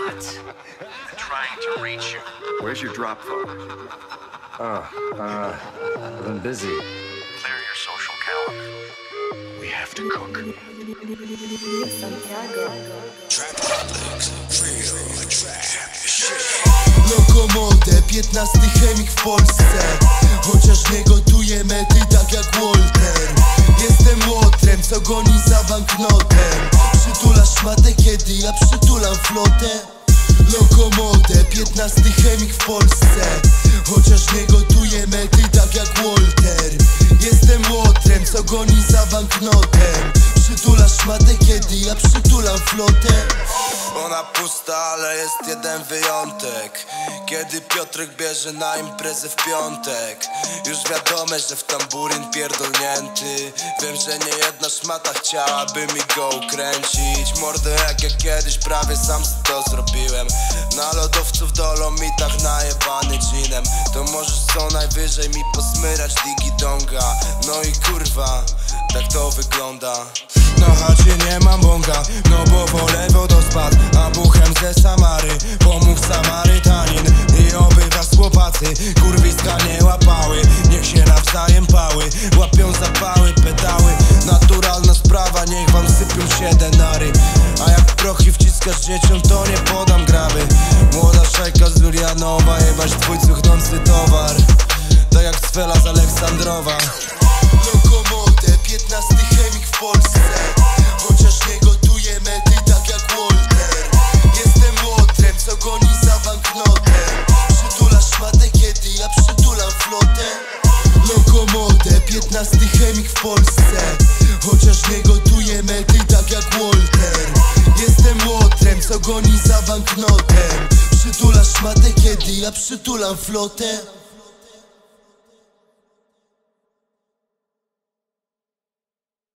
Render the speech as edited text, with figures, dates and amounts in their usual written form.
Trying to reach you. Where's your drop phone? I've been busy. Clear your social calendar. We have to cook. Lokomodę, 15 chemik w Polsce. Chociaż nie gotuję mety tak jak Walter. Jestem łotrem, co goni za banknotem. Przytulasz szmatę, kiedy ja przytulam flotę. Lokomodę, 15 chemik w Polsce. Chociaż nie gotuję mety tak jak Walter. Jestem łotrem, co goni za banknotem. Przytulasz szmatę, kiedy ja przytulam flotę. Ona pusta, ale jest jeden wyjątek. Kiedy Piotrek bierze na imprezę w piątek. Już wiadome, że w tamburin pierdolnięty. Wiem, że nie jedna szmata chciałaby mi go ukręcić. Mordę jak ja kiedyś prawie sam to zrobiłem. Na lodowcu w Dolomitach najebany dżinem. To możesz co najwyżej mi posmyrać digidonga. No i kurwa, tak to wygląda. Na chacie nie mam bonga, no bo wolę wodospad. A buchem ze Samary pomógł Samarytanin. I oby was chłopacy kurwiska nie łapały. Niech się nawzajem pały, łapią zapały, pedały. Naturalna sprawa, niech wam sypią się denary. A jak prochy wciskasz dzieciom, to nie podam grawy. Młoda szajka z Julianowa, jebać twój cuchnący towar. Tak jak Sfela z Aleksandrowa. Lokomodę, 15 chemik w Polsce. Chociaż nie gotuję mety tak jak Walter. Jestem łotrem, co goni za banknotem. Przytulasz szmatę, kiedy ja przytulam flotę. Lokomodę, 15 chemik w Polsce. Chociaż nie gotuję mety tak jak Walter. Jestem łotrem, co goni za banknotem. Przytulasz szmatę, kiedy ja przytulam flotę.